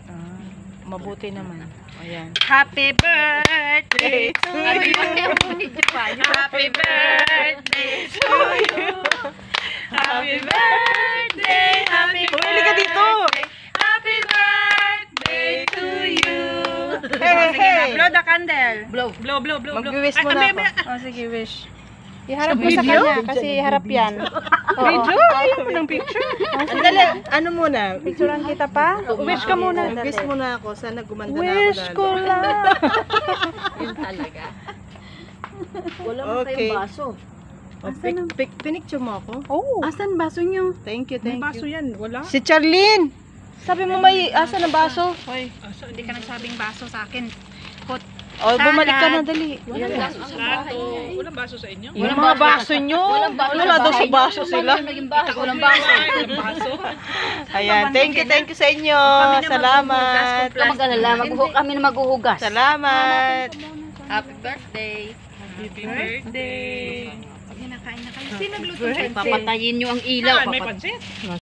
Mabuti naman. Ayan. Happy birthday to you. Happy birthday to you. Happy birthday, happy Bumili ka dito. birthday. Happy birthday to you. Hey, Sige na, hey. blow the candle. Blow. Blow, blow, blow, blow. Mag-wish Ay, muna abay, ako. abay. Oh, sige, wish. Iharap mo sa kanya kasi harap yan. Video? Ayaw mo ng picture. Andali, ano muna? Picturean kita pa? Wish ka muna. Wish muna ako. Sana gumanda na ako Wish lalo. ko lang. Yun talaga. Wala mo Okay. kayong baso. Oh, pinicture mo ako? Oh, Asan baso nyo? Thank you, may thank baso you. yan. Wala. Si Charlene! Sabi mo may asa ng baso? Hoy, hindi ka nagsabing baso sa akin. Put. Oh, bumalik ka na, dali. Walang baso sa bahay niya eh. Walang baso sa inyo? Yung mga baso nyo. Wala daw sa baso sila. Naging baso. Walang baso. Walang baso. Ayan, thank you sa inyo. Salamat. Huwag mag-alala. Kami na maghuhugas. Salamat. Happy birthday. Happy birthday. Sige na, kain na kayo. Sino nagluto ng pansit? Papatayin nyo ang ilaw. May pansit?